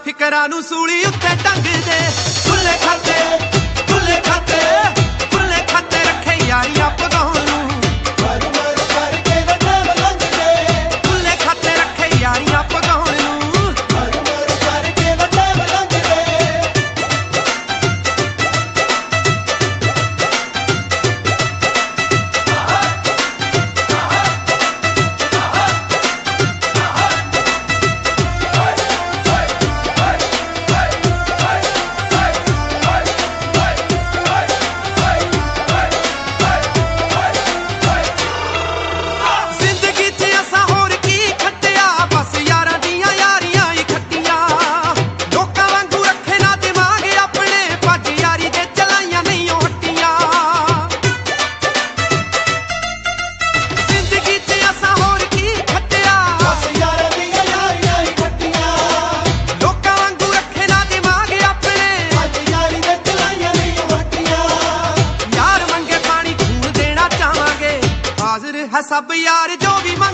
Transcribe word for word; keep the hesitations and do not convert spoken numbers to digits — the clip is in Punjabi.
ਫਿਕਰਾਂ ਨੂੰ ਸੂਲੀ ਉੱਤੇ ਟੰਗਦੇ। ਖੁੱਲੇ ਖਾਤੇ ਖੁੱਲੇ ਖਾਤੇ ਖੁੱਲੇ ਖਾਤੇ ਰੱਖੇ ਯਾਰੀਆਂ ਪਗਾਉਣ ਨੂੰ। ਮਰ ਮਰ ਕਰਕੇ ਨਾ ਟਾਈਮ ਲੰਘਦੇ। ਖੁੱਲੇ ਖਾਤੇ ਰੱਖੇ ਯਾਰੀਆਂ ਪਗਾਉਣ ਨੂੰ। ਮਰ ਮਰ ਕਰਕੇ ਨਾ ਟਾਈਮ ਲੰਘਦੇ। है सब यार जो भी